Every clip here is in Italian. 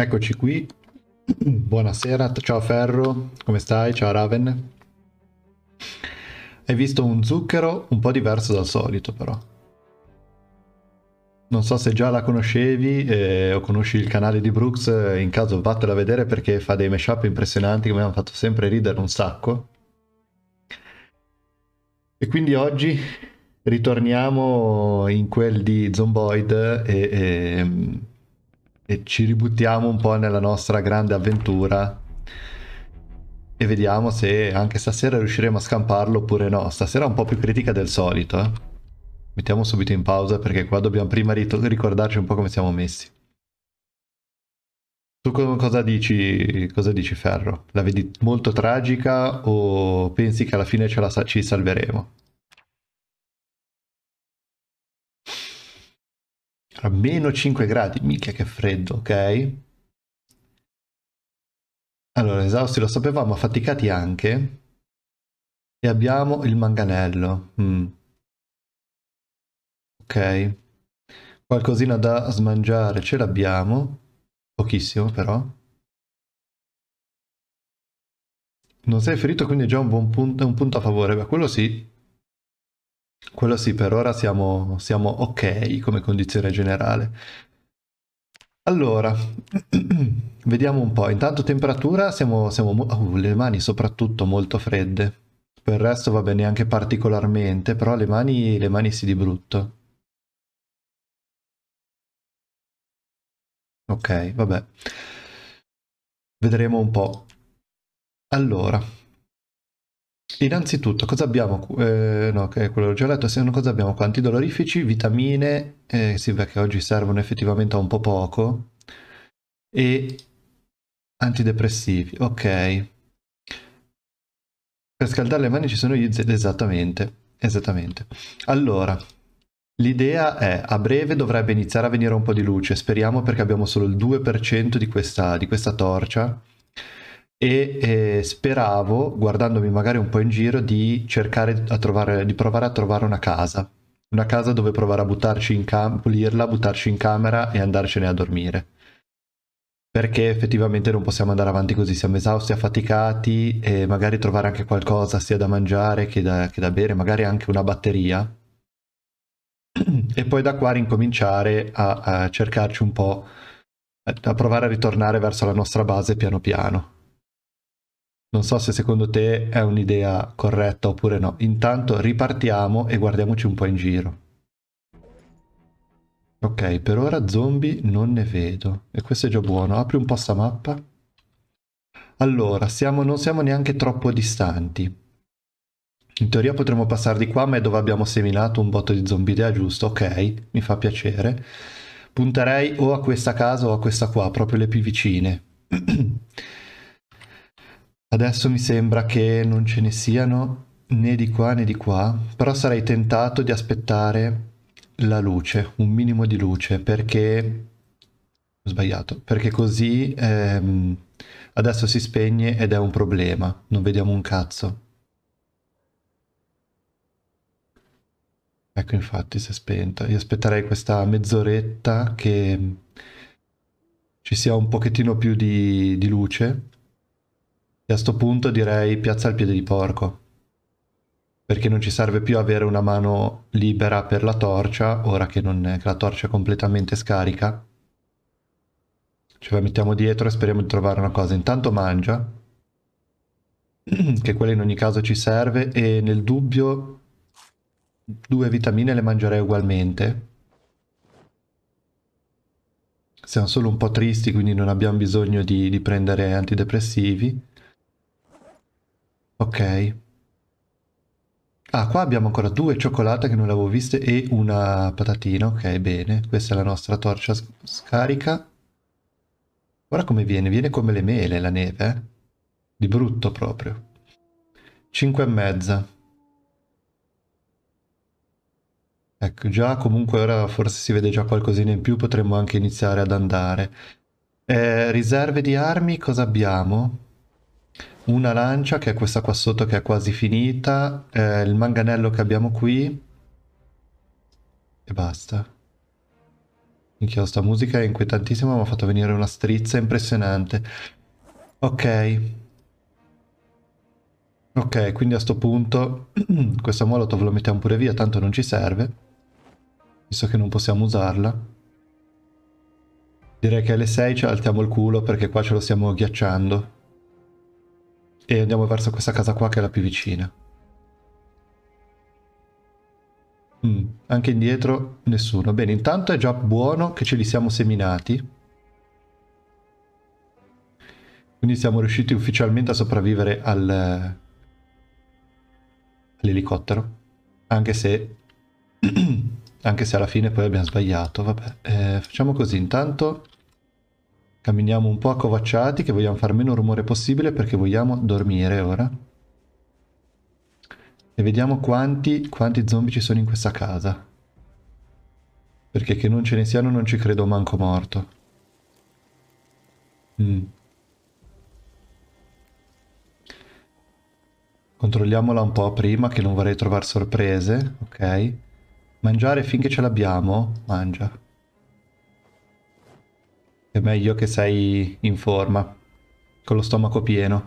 Eccoci qui. Buonasera, ciao Ferro, come stai? Ciao Raven. Hai visto un zucchero un po' diverso dal solito, però. Non so se già la conoscevi o conosci il canale di Brooks, in caso vattela a vedere perché fa dei mashup impressionanti che mi hanno fatto sempre ridere un sacco. E quindi oggi ritorniamo in quel di Zomboid e ci ributtiamo un po' nella nostra grande avventura e vediamo se anche stasera riusciremo a scamparlo oppure no. Stasera è un po' più critica del solito, eh. Mettiamo subito in pausa perché qua dobbiamo prima ricordarci un po' come siamo messi. Tu cosa dici Ferro? La vedi molto tragica o pensi che alla fine ci salveremo? A meno 5 gradi, mica che freddo, ok? Allora, esausti lo sapevamo, affaticati anche. E abbiamo il manganello. Ok. Qualcosina da smangiare ce l'abbiamo. Pochissimo però. Non sei ferito, quindi è già un buon punto, un punto a favore. Beh, quello sì. Quello sì, per ora siamo ok come condizione generale. Allora, vediamo un po'. Intanto temperatura, le mani soprattutto molto fredde. Per il resto va bene anche particolarmente, però le mani sì di brutto. Ok, vabbè. Vedremo un po'. Allora, innanzitutto, cosa abbiamo? No, che è quello che ho già letto. Cosa abbiamo qua? Antidolorifici, vitamine, sì, perché oggi servono effettivamente a un po' poco. E antidepressivi, ok. Per scaldare le mani ci sono gli esattamente, esattamente. Allora, l'idea è, a breve dovrebbe iniziare a venire un po' di luce, speriamo perché abbiamo solo il 2% di questa torcia e speravo, guardandomi magari un po' in giro, di cercare di provare a trovare una casa dove provare a buttarci pulirla, buttarci in camera e andarcene a dormire. Perché effettivamente non possiamo andare avanti così, siamo esausti, affaticati e magari trovare anche qualcosa sia da mangiare che da bere, magari anche una batteria e poi da qua ricominciare a cercarci un po', a provare a ritornare verso la nostra base piano piano. Non so se secondo te è un'idea corretta oppure no. Intanto ripartiamo e guardiamoci un po' in giro. Ok, per ora zombie non ne vedo. E questo è già buono. Apri un po' sta mappa. Allora, non siamo neanche troppo distanti. In teoria potremmo passare di qua, ma è dove abbiamo seminato un botto di zombidea, giusto? Ok, mi fa piacere. Punterei o a questa casa o a questa qua, proprio le più vicine. Adesso mi sembra che non ce ne siano né di qua né di qua, però sarei tentato di aspettare la luce, un minimo di luce, perché... Ho sbagliato, perché così adesso si spegne ed è un problema, non vediamo un cazzo. Ecco, infatti si è spenta. Io aspetterei questa mezz'oretta che ci sia un pochettino più di luce e a sto punto direi piazza il piede di porco, perché non ci serve più avere una mano libera per la torcia, ora che, che la torcia è completamente scarica. Ce la mettiamo dietro e speriamo di trovare una cosa. Intanto mangia, che quella in ogni caso ci serve, e nel dubbio due vitamine le mangerei ugualmente. Siamo solo un po' tristi, quindi non abbiamo bisogno di prendere antidepressivi. Ok. Ah, qua abbiamo ancora due cioccolate che non le avevo viste e una patatina. Ok, bene. Questa è la nostra torcia scarica. Guarda come viene. Viene come le mele la neve, eh? Di brutto proprio. 5 e mezza. Ecco, già comunque ora forse si vede già qualcosina in più, potremmo anche iniziare ad andare. Riserve di armi, cosa abbiamo? Una lancia, che è questa qua sotto che è quasi finita, il manganello che abbiamo qui, e basta. Minchia, sta musica è inquietantissima, mi ha fatto venire una strizza impressionante. Ok. Ok, quindi a sto punto questa molotov lo mettiamo pure via, tanto non ci serve, visto che non possiamo usarla. Direi che alle 6 ci alziamo il culo perché qua ce lo stiamo ghiacciando. E andiamo verso questa casa qua che è la più vicina. Anche indietro nessuno. Bene, intanto è già buono che ce li siamo seminati. Quindi siamo riusciti ufficialmente a sopravvivere all'elicottero. Anche se... anche se alla fine poi abbiamo sbagliato. Vabbè, facciamo così. Intanto camminiamo un po' accovacciati che vogliamo fare meno rumore possibile perché vogliamo dormire ora. E vediamo quanti zombie ci sono in questa casa. Perché che non ce ne siano non ci credo manco morto. Mm. Controlliamola un po' prima che non vorrei trovare sorprese. Ok. Mangiare finché ce l'abbiamo? Mangia. È meglio che sei in forma. Con lo stomaco pieno.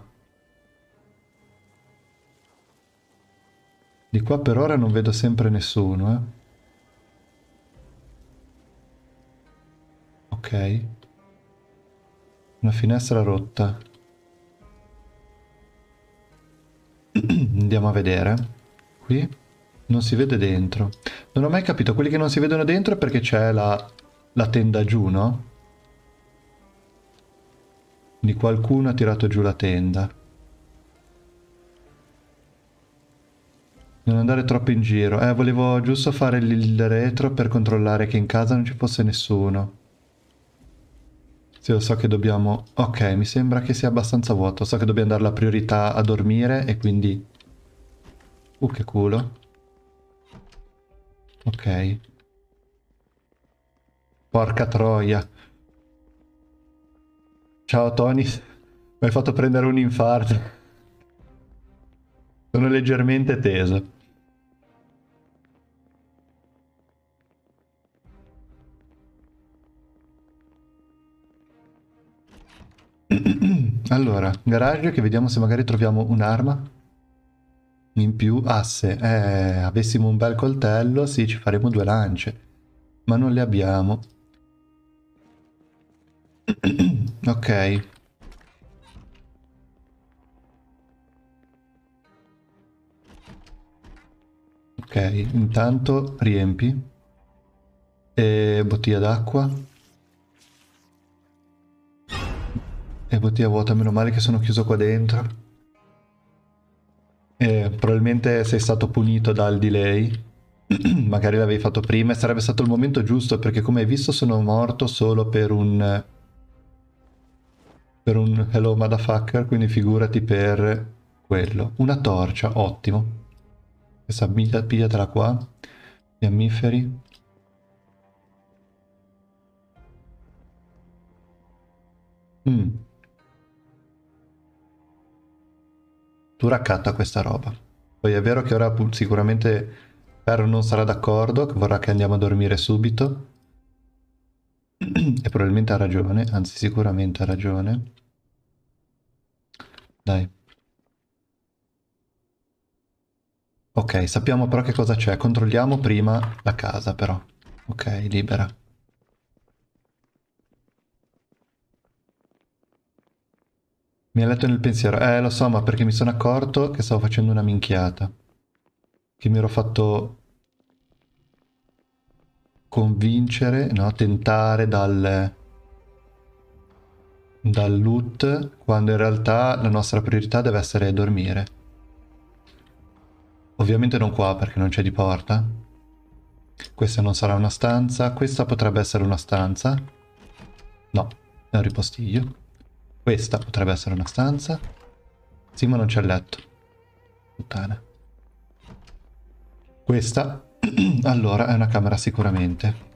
Di qua per ora non vedo sempre nessuno, eh. Ok. Una finestra rotta. Andiamo a vedere. Qui non si vede dentro. Non ho mai capito, quelli che non si vedono dentro è perché c'è la tenda giù, no? Quindi qualcuno ha tirato giù la tenda. Non andare troppo in giro. Volevo giusto fare il retro per controllare che in casa non ci fosse nessuno. Sì, lo so che dobbiamo... Ok, mi sembra che sia abbastanza vuoto. So che dobbiamo dare la priorità a dormire e quindi... che culo. Ok. Porca troia. Ciao Tony. Mi hai fatto prendere un infarto. Sono leggermente teso. Allora, garage che vediamo se magari troviamo un'arma in più. Asse. Avessimo un bel coltello, sì, ci faremo 2 lance. Ma non le abbiamo. Ok. Ok, intanto riempi. E bottiglia d'acqua. E bottiglia vuota, meno male che sono chiuso qua dentro. E probabilmente sei stato punito dal delay. Magari l'avevi fatto prima e sarebbe stato il momento giusto perché come hai visto sono morto solo per un hello motherfucker, quindi figurati per quello. Una torcia, ottimo. Questa pigliatela qua. Fiammiferi. Mm. Tu raccatta questa roba. Poi è vero che ora sicuramente Ferro non sarà d'accordo, che vorrà che andiamo a dormire subito. E probabilmente ha ragione, anzi sicuramente ha ragione. Dai. Ok, sappiamo però che cosa c'è. Controlliamo prima la casa però. Ok, libera. Mi ha letto nel pensiero. Lo so, ma perché mi sono accorto che stavo facendo una minchiata. Che mi ero fatto convincere, no? Tentare dal loot, quando in realtà la nostra priorità deve essere dormire. Ovviamente non qua perché non c'è di porta. Questa non sarà una stanza. Questa potrebbe essere una stanza. No, è un ripostiglio. Questa potrebbe essere una stanza. Sì, ma non c'è il letto. Puttana. Questa, allora, è una camera sicuramente.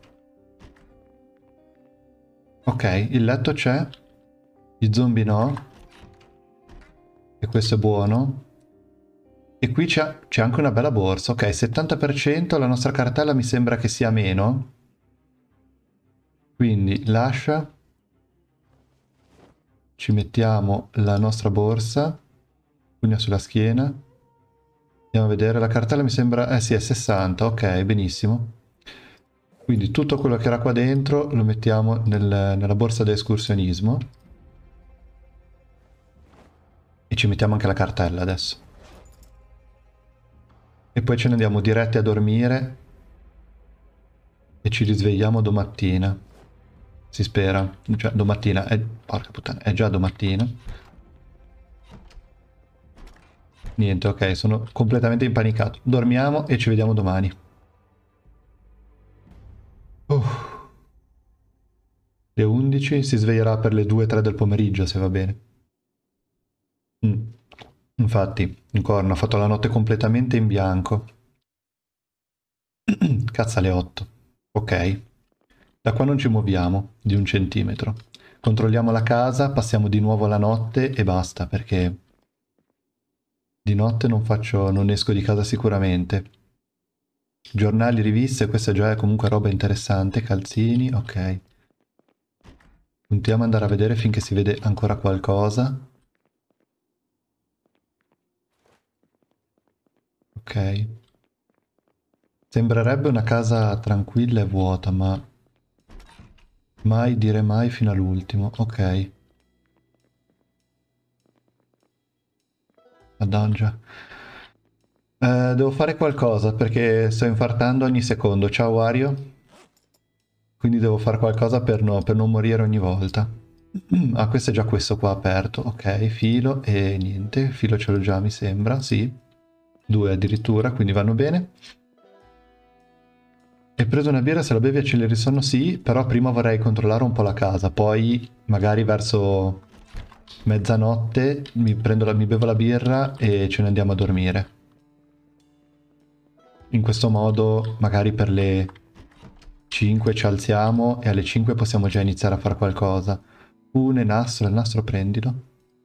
Ok, il letto c'è. Gli zombie no. E questo è buono. E qui c'è anche una bella borsa. Ok, 70%. La nostra cartella mi sembra che sia meno. Quindi lascia, ci mettiamo la nostra borsa, pugna sulla schiena, andiamo a vedere, la cartella mi sembra, eh sì, è 60, ok, benissimo. Quindi tutto quello che era qua dentro lo mettiamo nella borsa da escursionismo e ci mettiamo anche la cartella adesso. E poi ce ne andiamo diretti a dormire e ci risvegliamo domattina. Si spera. Cioè, domattina è... Porca puttana, è già domattina. Niente, ok, sono completamente impanicato. Dormiamo e ci vediamo domani. Le 11 si sveglierà per le 2-3 del pomeriggio, se va bene. Infatti, ancora, ho fatto la notte completamente in bianco. Cazzo alle 8. Ok. Da qua non ci muoviamo di un centimetro. Controlliamo la casa, passiamo di nuovo la notte e basta, perché di notte non esco di casa sicuramente. Giornali, riviste, questa già è comunque roba interessante. Calzini, ok. Puntiamo ad andare a vedere finché si vede ancora qualcosa. Ok. Sembrerebbe una casa tranquilla e vuota, ma mai dire mai fino all'ultimo. Ok. Madonna. Devo fare qualcosa perché sto infartando ogni secondo. Ciao Wario. Quindi devo fare qualcosa per non morire ogni volta. Ah, questo è già questo qua aperto. Ok, filo e niente. Filo ce l'ho già, mi sembra. Sì. 2 addirittura, quindi vanno bene. Hai preso una birra, se la bevi acceleri il sonno? Sì, però prima vorrei controllare un po' la casa. Poi magari verso mezzanotte mi bevo la birra e ce ne andiamo a dormire. In questo modo magari per le 5 ci alziamo e alle 5 possiamo già iniziare a fare qualcosa. Il nastro prendilo.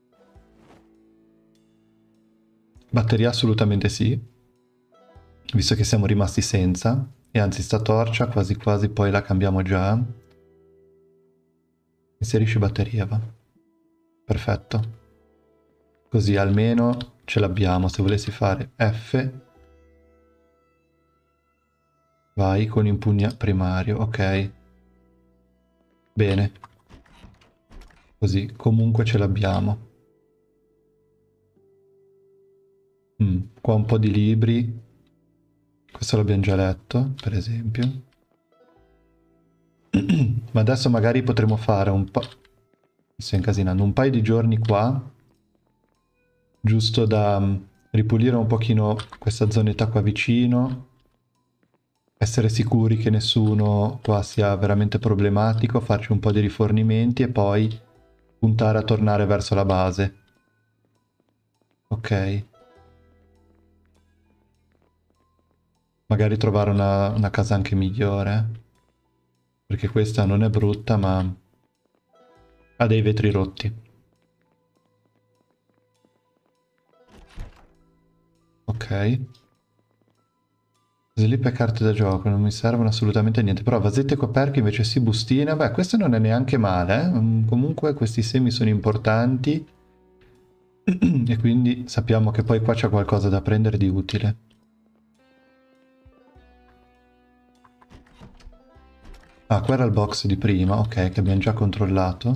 Batteria assolutamente sì, visto che siamo rimasti senza. E anzi sta torcia quasi quasi poi la cambiamo già. Inserisci batteria, va. Perfetto. Così almeno ce l'abbiamo. Se volessi fare F, vai con impugna primario, ok. Bene. Così comunque ce l'abbiamo. Qua un po' di libri. Questo l'abbiamo già letto, per esempio. Ma adesso magari potremo fare un po'... Mi sto incasinando. Un paio di giorni qua, giusto da ripulire un pochino questa zonetta qua vicino, essere sicuri che nessuno qua sia veramente problematico, farci un po' di rifornimenti e poi puntare a tornare verso la base. Ok. Magari trovare una casa anche migliore. Perché questa non è brutta, ma ha dei vetri rotti. Ok. Slip e carte da gioco non mi servono assolutamente a niente. Però vasette e coperchi invece sì, bustine. Beh, questo non è neanche male, eh. Comunque questi semi sono importanti. E quindi sappiamo che poi qua c'è qualcosa da prendere di utile. Ah, qua era il box di prima, ok, che abbiamo già controllato.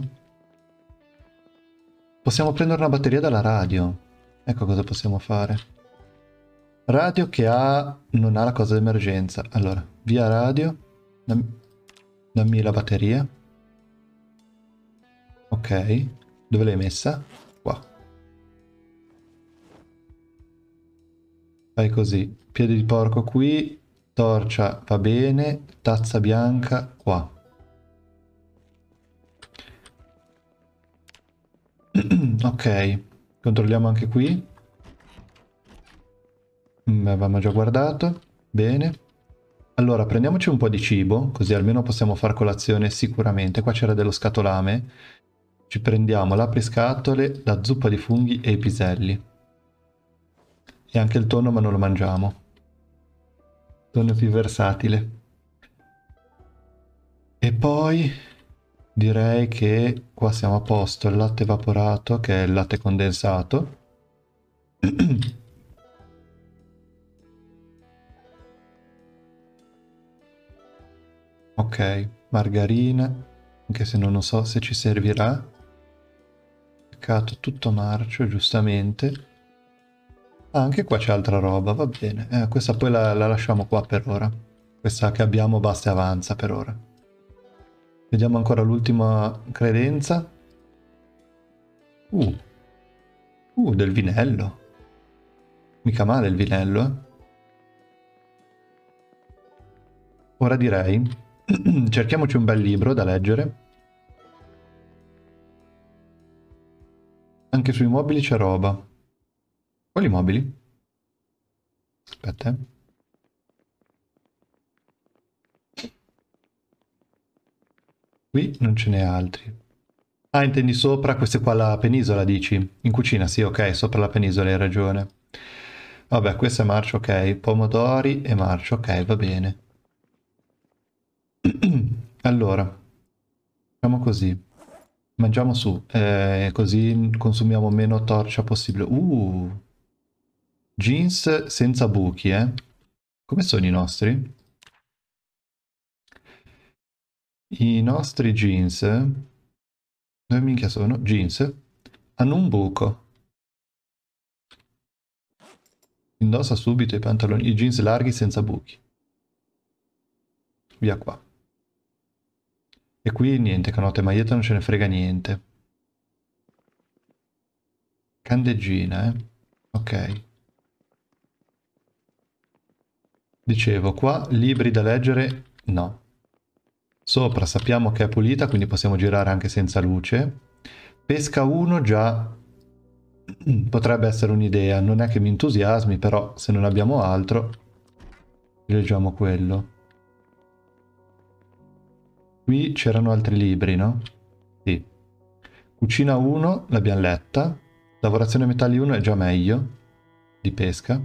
Possiamo prendere una batteria dalla radio. Ecco cosa possiamo fare. Radio che non ha la cosa d'emergenza. Allora, via radio. Dammi la batteria. Ok. Dove l'hai messa? Qua. Fai così. Piede di porco qui. Torcia va bene. Tazza bianca qua. Ok. Controlliamo anche qui. Avevamo già guardato. Bene. Allora, prendiamoci un po' di cibo, così almeno possiamo far colazione sicuramente. Qua c'era dello scatolame. Ci prendiamo l'apriscatole, la zuppa di funghi e i piselli. E anche il tonno, ma non lo mangiamo. Tonno è più versatile. E poi direi che qua siamo a posto. Il latte evaporato, che è il latte condensato. Ok, margarina, anche se non lo so se ci servirà. Peccato, tutto marcio, giustamente. Ah, anche qua c'è altra roba, va bene. Questa poi la lasciamo qua per ora. Questa che abbiamo basta e avanza per ora. Vediamo ancora l'ultima credenza. Uh, del vinello. Mica male il vinello, eh. Ora direi, cerchiamoci un bel libro da leggere. Anche sui mobili c'è roba. Quali mobili? Aspetta, eh. Qui non ce n'è altri. Ah, intendi sopra, queste qua la penisola, dici? In cucina, sì, ok, sopra la penisola, hai ragione. Vabbè, questo è marcio, ok. Pomodori e marcio, ok, va bene. Allora, facciamo così. Mangiamo su, così consumiamo meno torcia possibile. Jeans senza buchi, eh? Come sono i nostri? I nostri jeans, dove minchia sono? Jeans, hanno un buco. Indossa subito i pantaloni, i jeans larghi senza buchi. Via qua. E qui niente, canotte e maglietta non ce ne frega niente. Candeggina, eh. Ok. Dicevo, qua libri da leggere, no. Sopra sappiamo che è pulita, quindi possiamo girare anche senza luce. Pesca 1 già potrebbe essere un'idea. Non è che mi entusiasmi, però se non abbiamo altro, leggiamo quello. Qui c'erano altri libri, no? Sì. Cucina 1 l'abbiamo letta. Lavorazione metalli 1 è già meglio. Di pesca.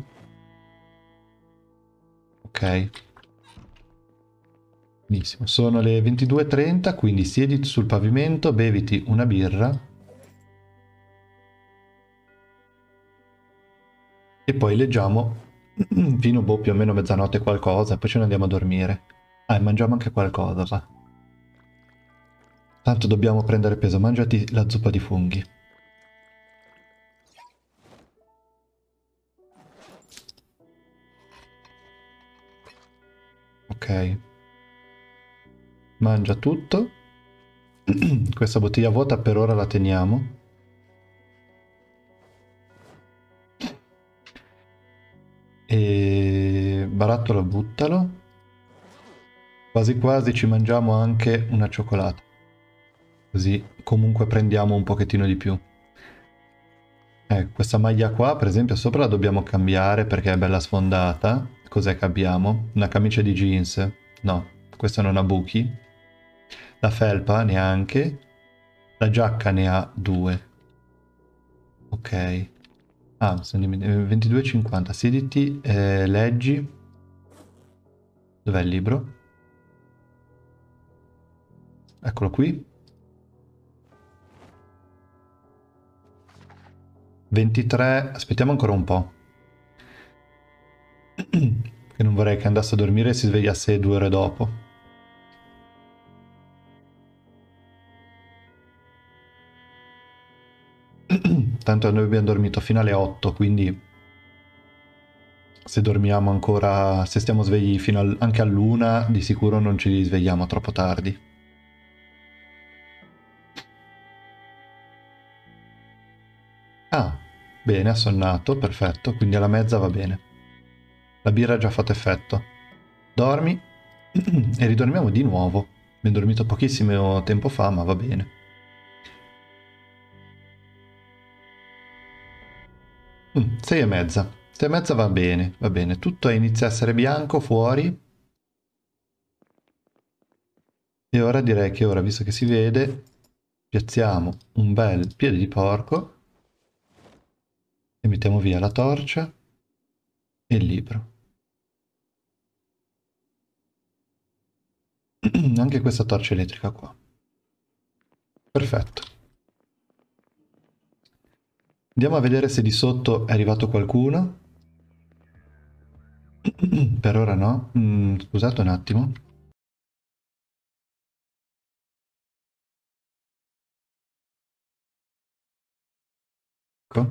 Ok. Benissimo. Sono le 22:30, quindi siediti sul pavimento, beviti una birra e poi leggiamo fino boh, più o meno mezzanotte qualcosa, poi ce ne andiamo a dormire. Ah, e mangiamo anche qualcosa, va. Tanto dobbiamo prendere peso, mangiati la zuppa di funghi. Ok. Mangia tutto. Questa bottiglia vuota per ora la teniamo. E barattolo buttalo. Quasi quasi ci mangiamo anche una cioccolata. Così comunque prendiamo un pochettino di più. Questa maglia qua, per esempio, sopra la dobbiamo cambiare perché è bella sfondata. Cos'è che abbiamo? Una camicia di jeans? No, questa non ha buchi. La felpa neanche. La giacca ne ha 2. Ok. Ah, sono 22,50. Siediti, leggi. Dov'è il libro? Eccolo qui. 23. Aspettiamo ancora un po'. Che non vorrei che andasse a dormire e si svegliasse 2 ore dopo. Tanto noi abbiamo dormito fino alle 8, quindi se dormiamo ancora, se stiamo svegli fino anche all'una, di sicuro non ci svegliamo troppo tardi. Ah, bene, ha sonnato, perfetto, quindi alla mezza va bene. La birra ha già fatto effetto. Dormi e ridormiamo di nuovo. Abbiamo dormito pochissimo tempo fa, ma va bene. 6:30. 6:30 va bene, va bene. Tutto inizia a essere bianco fuori. E ora direi che ora, visto che si vede, piazziamo un bel piede di porco e mettiamo via la torcia e il libro. Anche questa torcia elettrica qua. Perfetto. Andiamo a vedere se di sotto è arrivato qualcuno. Per ora no. Scusate un attimo. Ecco.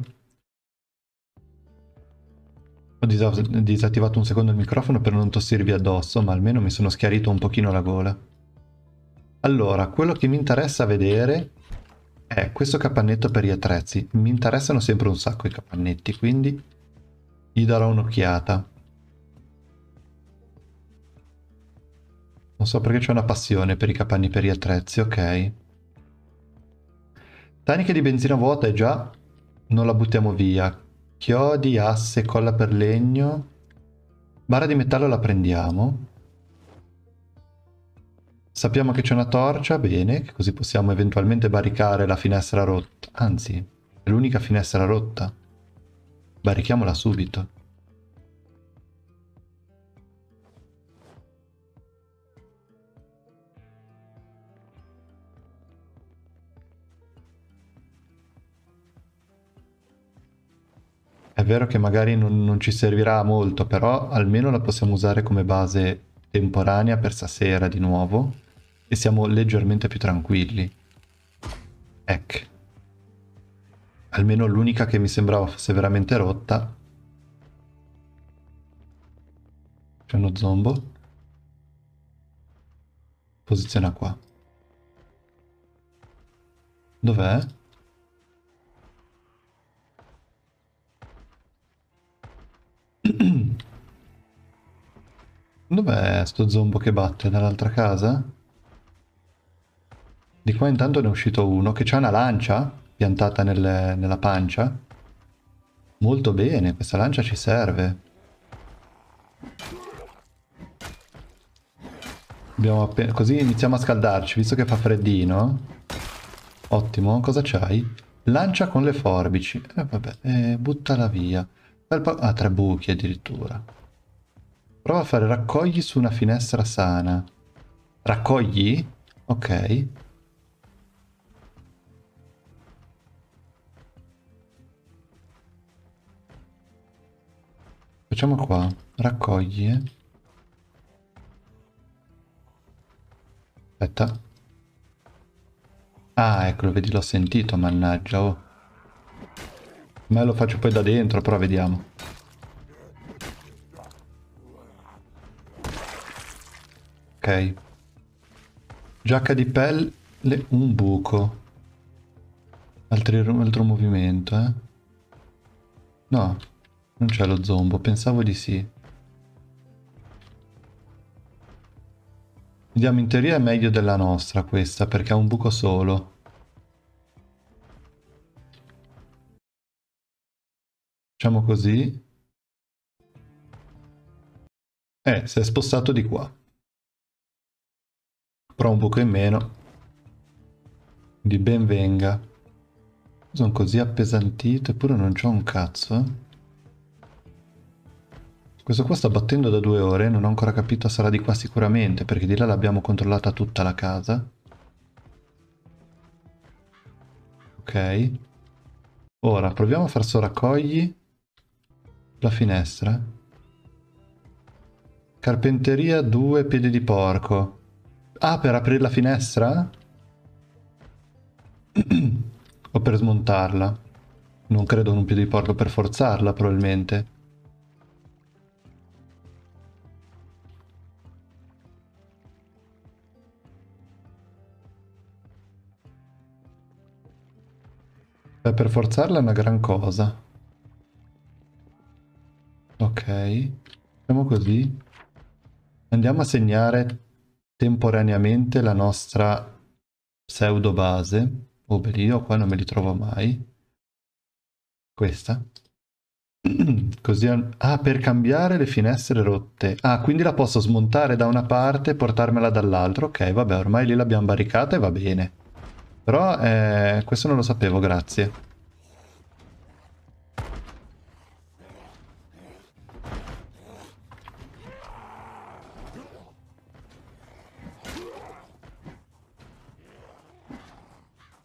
Ho disattivato un secondo il microfono per non tossirvi addosso, ma almeno mi sono schiarito un pochino la gola. Allora, quello che mi interessa vedere è questo capannetto per gli attrezzi. Mi interessano sempre un sacco i capannetti, quindi gli darò un'occhiata. Non so perché c'è una passione per i capanni per gli attrezzi, ok. Taniche di benzina vuota è già, non la buttiamo via. Chiodi, asse, colla per legno. Barra di metallo la prendiamo. Sappiamo che c'è una torcia, bene, che così possiamo eventualmente barricare la finestra rotta. Anzi, è l'unica finestra rotta. Barrichiamola subito. È vero che magari non ci servirà molto, però almeno la possiamo usare come base temporanea per stasera di nuovo e siamo leggermente più tranquilli. Ecco. Almeno l'unica che mi sembrava fosse veramente rotta. C'è uno zombo. Posiziona qua. Dov'è? Dov'è sto zombo che batte? Dall'altra casa? Di qua intanto ne è uscito uno che c'ha una lancia piantata nella pancia. Molto bene, questa lancia ci serve. Così iniziamo a scaldarci, visto che fa freddino. Ottimo, cosa c'hai? Lancia con le forbici. Vabbè, buttala via. Ah, 3 buchi addirittura. Prova a fare raccogli su una finestra sana. Raccogli? Ok. Facciamo qua. Raccogli, Aspetta. Ah, eccolo, vedi, l'ho sentito, mannaggia. Oh. Me lo faccio poi da dentro, però vediamo. Ok. Giacca di pelle, un buco. Altro movimento, No, non c'è lo zombo, pensavo di sì. Vediamo, in teoria è meglio della nostra questa, perché ha un buco solo. Facciamo così. Si è spostato di qua. Però un buco in meno. Di ben venga. Sono così appesantito, eppure non c'ho un cazzo, Questo qua sta battendo da 2 ore, non ho ancora capito, sarà di qua sicuramente, perché di là l'abbiamo controllata tutta la casa. Ok. Ora, proviamo a far sovraccogli la finestra. Carpenteria 2 piedi di porco. Ah, per aprire la finestra? O per smontarla? Non credo un piede di porco per forzarla, probabilmente. Per forzarla è una gran cosa. Ok. Facciamo così. Andiamo a segnare temporaneamente la nostra pseudo base. Oh, beh, io qua non me li trovo mai. Questa. Così... Ah, per cambiare le finestre rotte. Ah, quindi la posso smontare da una parte e portarmela dall'altra. Ok, vabbè, ormai lì l'abbiamo barricata e va bene. Però questo non lo sapevo, grazie.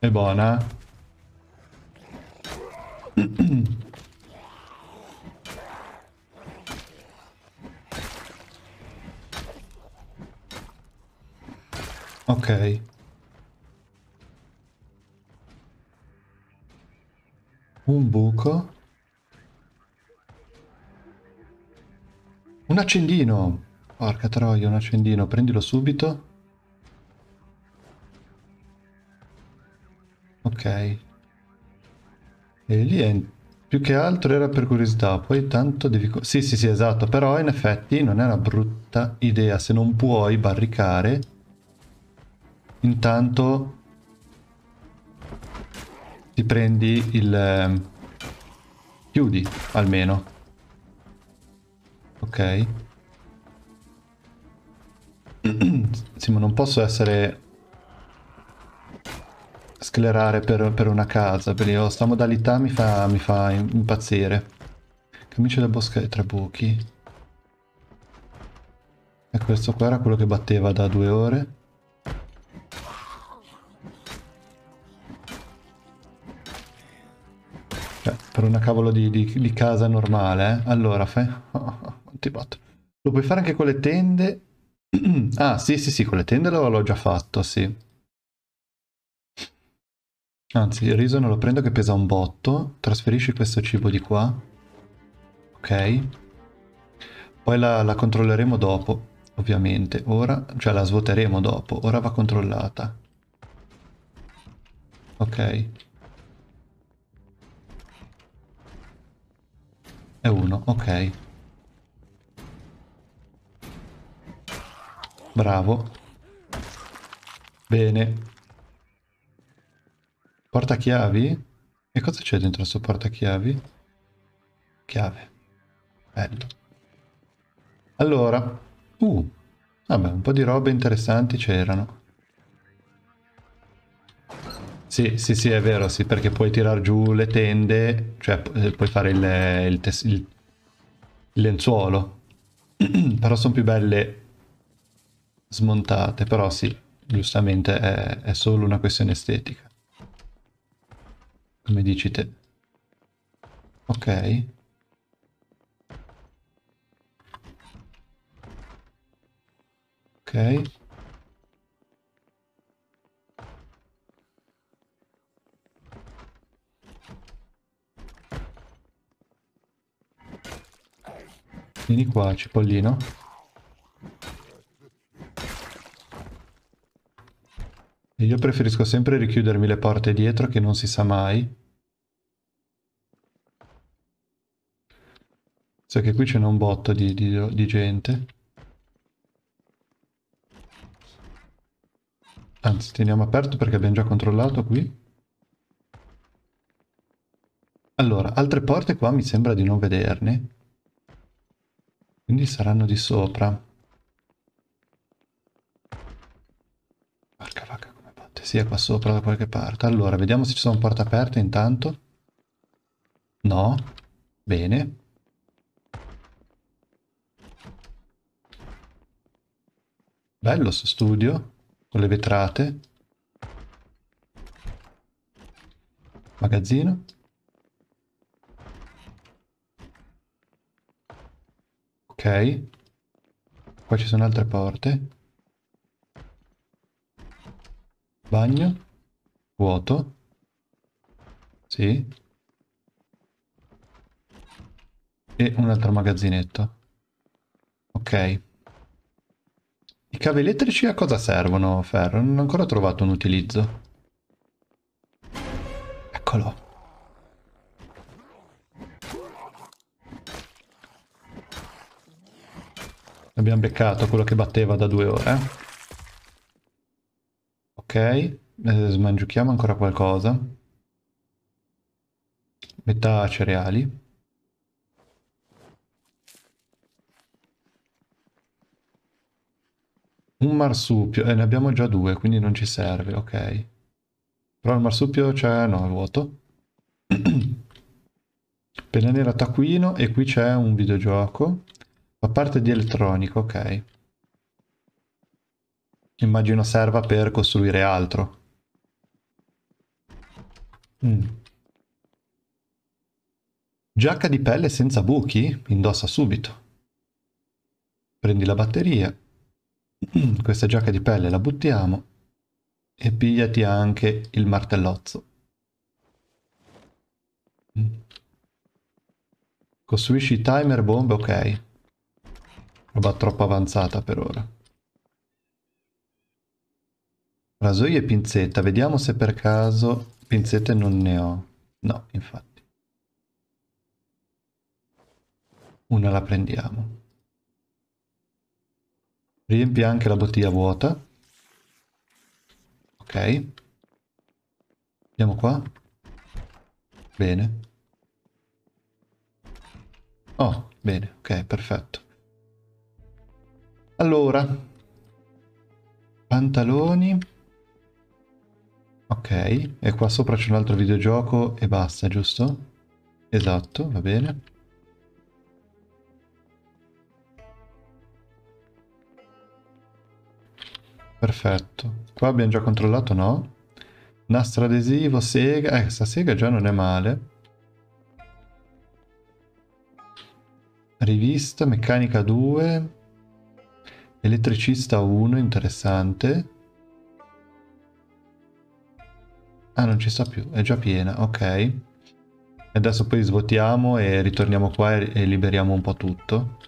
È buona? Ok. Un buco. Un accendino! Porca troia, un accendino. Prendilo subito. Ok. E lì è... più che altro era per curiosità. Poi tanto devi... Sì, sì, sì, esatto. Però in effetti non è una brutta idea se non puoi barricare. Intanto ti prendi il... chiudi, almeno. Ok. Sì, ma non posso essere... sclerare per una casa, perché sta modalità mi fa impazzire. Camicia da bosca e tre buchi. E questo qua era quello che batteva da 2 ore. Cioè, per una cavolo di casa normale, eh? Allora, fai... quanti bot. Lo puoi fare anche con le tende. Ah, sì, sì, sì, con le tende l'ho già fatto, sì. Anzi, il riso non lo prendo che pesa un botto. Trasferisci questo cibo di qua. Ok. Poi la controlleremo dopo, ovviamente. Ora, cioè la svuoteremo dopo. Ora va controllata. Ok. È uno, ok. Bravo. Bene. Portachiavi? E cosa c'è dentro questo portachiavi? Chiave. Bello. Allora. Vabbè, un po' di robe interessanti c'erano. Sì, sì, sì, è vero, sì, perché puoi tirar giù le tende, cioè puoi fare il lenzuolo. Però sono più belle smontate, però sì, giustamente è solo una questione estetica, come dici te. Ok, ok. Vieni qua, cipollino. E io preferisco sempre richiudermi le porte dietro, che non si sa mai. So che qui c'è un botto di gente. Anzi, teniamo aperto perché abbiamo già controllato qui. Allora, altre porte qua mi sembra di non vederne. Quindi saranno di sopra. Porca vacca come batte. Sì, è qua sopra da qualche parte. Allora, vediamo se ci sono porte aperte intanto. No. Bene. Bello sto studio. Con le vetrate. Magazzino. Ok. Qua ci sono altre porte. Bagno. Vuoto. Sì. E un altro magazzinetto. Ok. I cavi elettrici a cosa servono, Ferro? Non ho ancora trovato un utilizzo. Eccolo. Abbiamo beccato quello che batteva da 2 ore. Ok. Smangiuchiamo ancora qualcosa. Metà cereali. Un marsupio. Ne abbiamo già 2, quindi non ci serve. Ok. Però il marsupio c'è... no, è vuoto. Penna nera taccuino e qui c'è un videogioco. Fa parte di elettronico, ok. Immagino serva per costruire altro. Mm. Giacca di pelle senza buchi? Indossa subito. Prendi la batteria. Questa giacca di pelle la buttiamo. E pigliati anche il martellozzo. Mm. Costruisci timer bombe, ok. Roba troppo avanzata per ora. Rasoio e pinzetta. Vediamo se per caso pinzette non ne ho. No, infatti. Una la prendiamo. Riempi anche la bottiglia vuota. Ok. Andiamo qua. Bene. Oh, bene. Ok, perfetto. Allora, pantaloni. Ok, e qua sopra c'è un altro videogioco e basta, giusto? Esatto, va bene. Perfetto. Qua abbiamo già controllato, no? Nastro adesivo, sega. Questa sega già non è male. Rivista, meccanica 2. Elettricista 1, interessante. Ah, non ci sta più, è già piena, ok. Adesso poi svuotiamo e ritorniamo qua e liberiamo un po' tutto.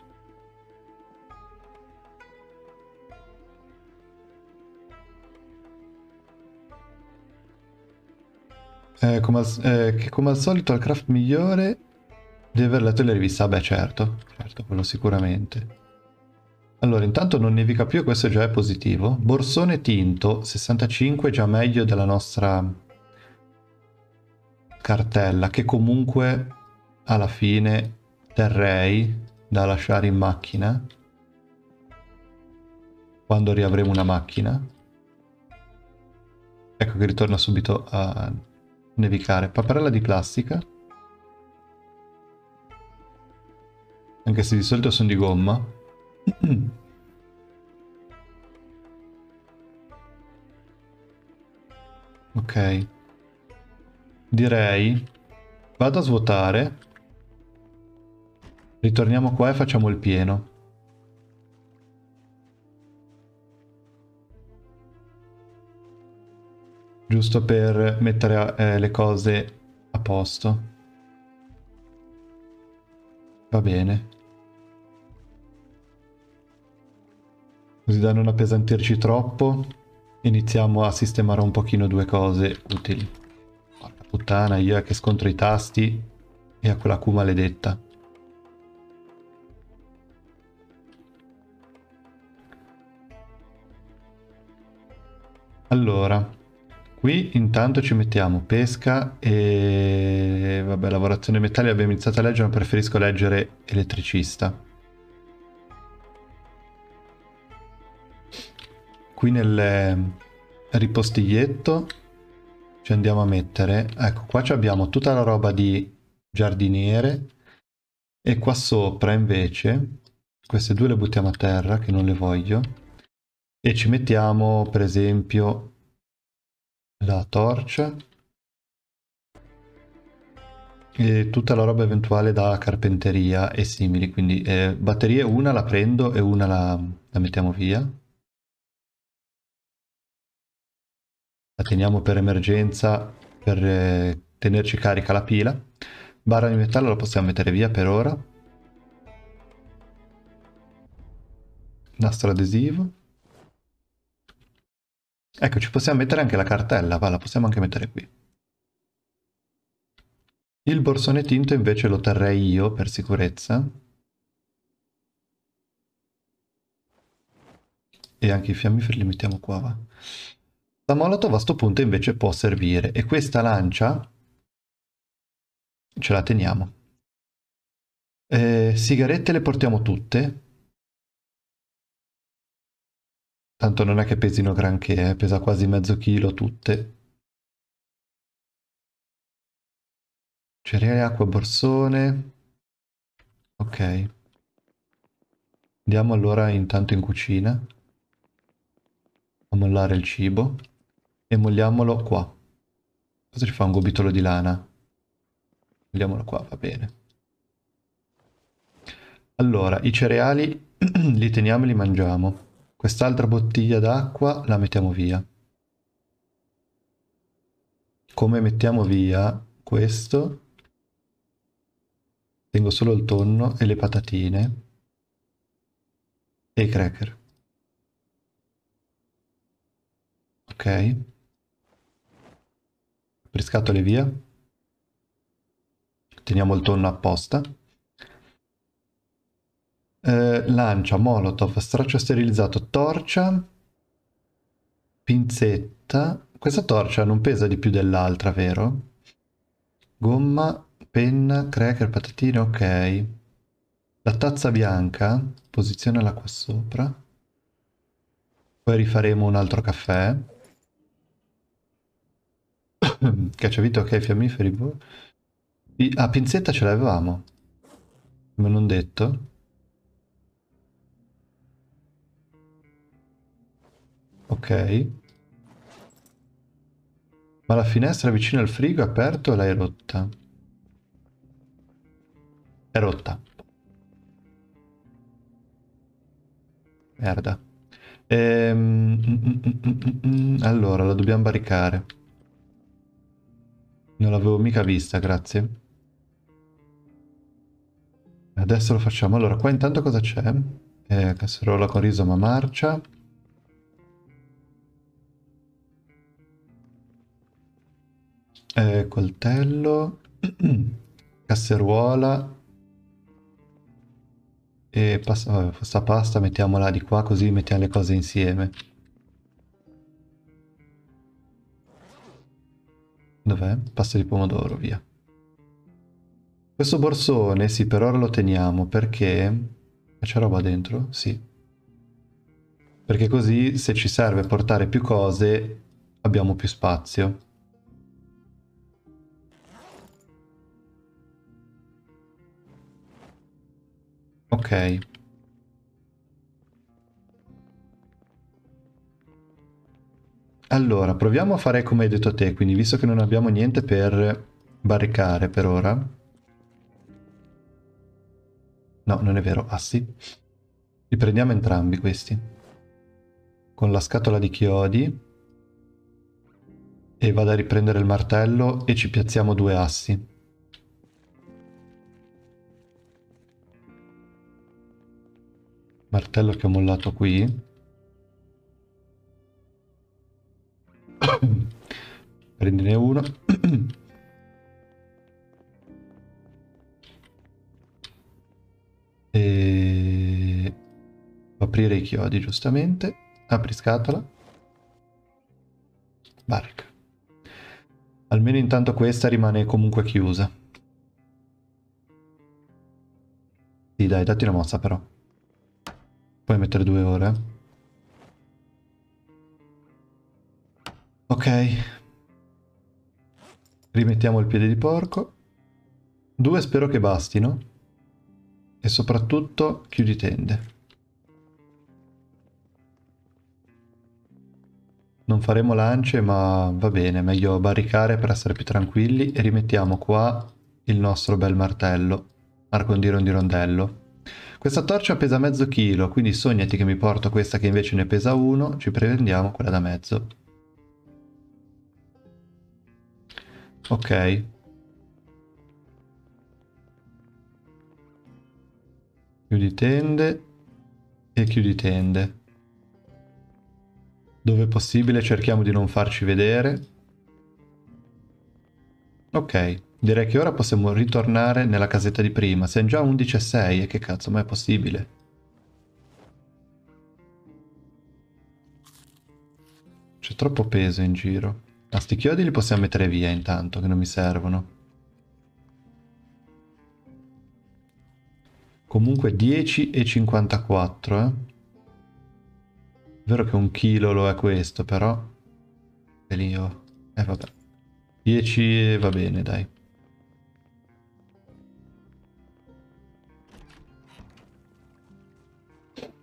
Che come al solito il craft migliore deve aver letto le riviste. Ah beh, certo, certo, quello sicuramente. Allora, intanto non nevica più e questo già è positivo. Borsone tinto, 65, già meglio della nostra cartella, che comunque alla fine terrei da lasciare in macchina quando riavremo una macchina. Ecco che ritorna subito a nevicare. Paperella di plastica, anche se di solito sono di gomma. Ok, direi vado a svuotare, ritorniamo qua e facciamo il pieno. Giusto per mettere le cose a posto. Va bene. Così da non appesantirci troppo, iniziamo a sistemare un pochino due cose utili. Porca puttana, io è che scontro i tasti e a quella Q maledetta. Allora, qui intanto ci mettiamo pesca e... vabbè, lavorazione metalli abbiamo iniziato a leggere, ma preferisco leggere elettricista. Qui nel ripostiglietto ci andiamo a mettere, ecco qua abbiamo tutta la roba di giardiniere e qua sopra invece queste due le buttiamo a terra che non le voglio e ci mettiamo per esempio la torcia e tutta la roba eventuale da carpenteria e simili, quindi batterie una la prendo e una la mettiamo via, la teniamo per emergenza per tenerci carica la pila. Barra di metallo la possiamo mettere via per ora. Nastro adesivo. Ecco, ci possiamo mettere anche la cartella, va, la possiamo anche mettere qui. Il borsone tinto invece lo terrei io per sicurezza. E anche i fiammiferi li mettiamo qua, va. La molotov a sto punto invece può servire. E questa lancia ce la teniamo. Sigarette le portiamo tutte. Tanto non è che pesino granché, pesa quasi mezzo chilo tutte. Cereali, acqua, borsone. Ok. Andiamo allora intanto in cucina a mollare il cibo e molliamolo qua. Cosa ci fa un gomitolo di lana? Vediamolo qua, va bene. Allora, i cereali li teniamo e li mangiamo. Quest'altra bottiglia d'acqua la mettiamo via. Come mettiamo via questo? Tengo solo il tonno e le patatine e i cracker. Ok. Apriscatole via. Teniamo il tonno apposta. Lancia, molotov, straccio sterilizzato, torcia, pinzetta. Questa torcia non pesa di più dell'altra, vero? Gomma, penna, cracker, patatine, ok. La tazza bianca, posizionala qua sopra. Poi rifaremo un altro caffè. Cacciavite, ok, fiammiferi. Ah, pinzetta ce l'avevamo. Come non detto. Ok. Ma la finestra vicino al frigo è aperta o l'hai rotta? È rotta. Merda. Allora, la dobbiamo barricare. Non l'avevo mica vista, grazie. Adesso lo facciamo. Allora, qua intanto cosa c'è? Casseruola con riso ma marcia. Coltello. Casseruola. E vabbè, questa pasta mettiamola di qua così mettiamo le cose insieme. Dov'è? Pasta di pomodoro, via. Questo borsone, sì, per ora lo teniamo perché... C'è roba dentro? Sì. Perché così se ci serve portare più cose abbiamo più spazio. Ok. Allora, proviamo a fare come hai detto te, quindi visto che non abbiamo niente per barricare per ora. No, non è vero, assi. Li prendiamo entrambi questi. Con la scatola di chiodi. E vado a riprendere il martello e ci piazziamo 2 assi. Martello che ho mollato qui. Prendine uno. E... aprire i chiodi, giustamente. Apri scatola. Barrica. Almeno intanto questa rimane comunque chiusa. Sì, dai, datti una mossa però. Puoi mettere 2 ore. Ok. Rimettiamo il piede di porco. 2 spero che bastino. E soprattutto chiudi tende. Non faremo lance, ma va bene, meglio barricare per essere più tranquilli e rimettiamo qua il nostro bel martello, arcondiron di rondello. Questa torcia pesa mezzo chilo, quindi sognati che mi porto questa che invece ne pesa 1, ci prendiamo quella da mezzo. Ok. Chiudi tende e chiudi tende. Dove possibile cerchiamo di non farci vedere. Ok, direi che ora possiamo ritornare nella casetta di prima. Siamo già 11:06 e che cazzo, ma è possibile? C'è troppo peso in giro. A sti chiodi li possiamo mettere via intanto, che non mi servono. Comunque 10,54, eh. È vero che 1 chilo lo è questo, però... E lì io... vabbè. 10 va bene, dai.